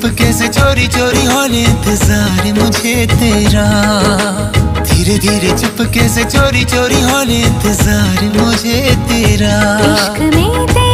चुपके से चोरी चोरी होने इंतजार मुझे तेरा। धीरे धीरे चुपके से चोरी चोरी होने इंतजार मुझे तेरा। इश्क में तेरा